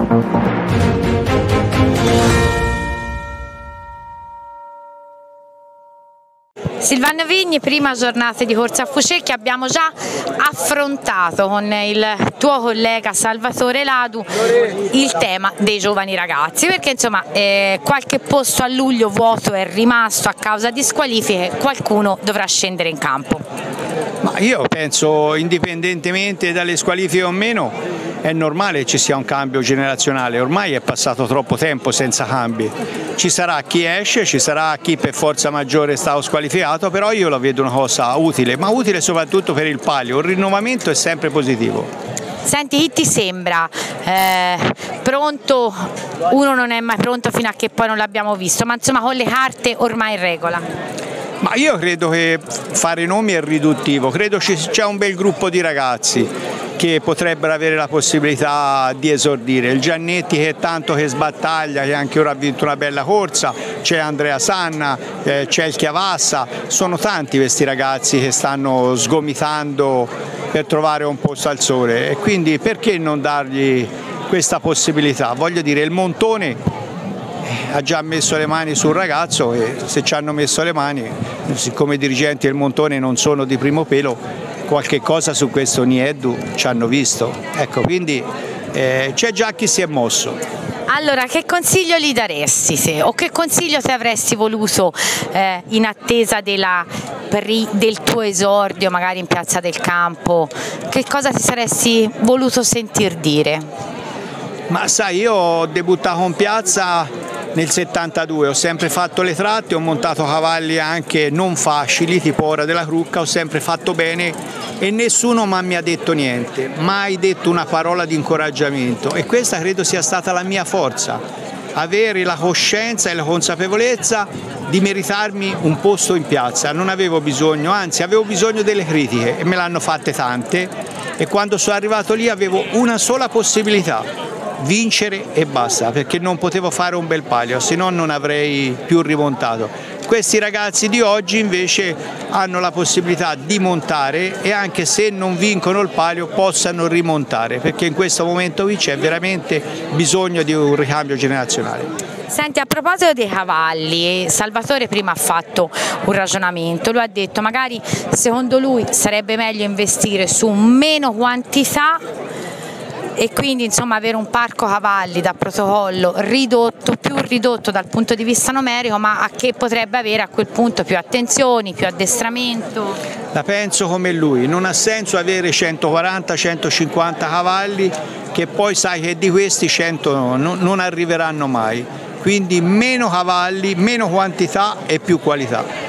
Silvano Vigni, prima giornata di corsa a Fucecchia, abbiamo già affrontato con il tuo collega Salvatore Ladu il tema dei giovani ragazzi, perché insomma qualche posto a luglio vuoto è rimasto a causa di squalifiche, qualcuno dovrà scendere in campo. Ma io penso, indipendentemente dalle squalifiche o meno, è normale che ci sia un cambio generazionale, ormai è passato troppo tempo senza cambi. Ci sarà chi esce, ci sarà chi per forza maggiore è stato squalificato, però io la vedo una cosa utile, ma utile soprattutto per il palio, il rinnovamento è sempre positivo. Senti, chi ti sembra pronto? Uno non è mai pronto fino a che poi non l'abbiamo visto, ma insomma con le carte ormai in regola. Ma io credo che fare nomi è riduttivo, credo c'è un bel gruppo di ragazzi che potrebbero avere la possibilità di esordire. Il Giannetti che sbattaglia, che anche ora ha vinto una bella corsa, c'è Andrea Sanna, c'è il Chiavassa, sono tanti questi ragazzi che stanno sgomitando per trovare un posto al sole e quindi perché non dargli questa possibilità? Voglio dire, il Montone ha già messo le mani sul ragazzo e se ci hanno messo le mani, siccome i dirigenti del Montone non sono di primo pelo, qualche cosa su questo Nieddu ci hanno visto, ecco, quindi c'è già chi si è mosso. Allora, che consiglio gli daresti o che consiglio ti avresti voluto in attesa del tuo esordio magari in Piazza del Campo? Che cosa ti saresti voluto sentir dire? Ma sai, io ho debuttato in piazza nel 72, ho sempre fatto le tratte, ho montato cavalli anche non facili, tipo Ora della Crucca, ho sempre fatto bene e nessuno mi ha detto niente, mai detto una parola di incoraggiamento e questa credo sia stata la mia forza, avere la coscienza e la consapevolezza di meritarmi un posto in piazza, non avevo bisogno, anzi avevo bisogno delle critiche e me l'hanno fatte tante e quando sono arrivato lì avevo una sola possibilità: vincere e basta, perché non potevo fare un bel palio, se no non avrei più rimontato. Questi ragazzi di oggi invece hanno la possibilità di montare e anche se non vincono il palio possano rimontare, perché in questo momento qui c'è veramente bisogno di un ricambio generazionale. Senti, a proposito dei cavalli, Salvatore prima ha fatto un ragionamento, lui ha detto magari secondo lui sarebbe meglio investire su meno quantità e quindi insomma avere un parco cavalli da protocollo ridotto, più ridotto dal punto di vista numerico, ma a che potrebbe avere a quel punto più attenzioni, più addestramento? La penso come lui, non ha senso avere 140-150 cavalli che poi sai che di questi 100 non arriveranno mai, quindi meno cavalli, meno quantità e più qualità.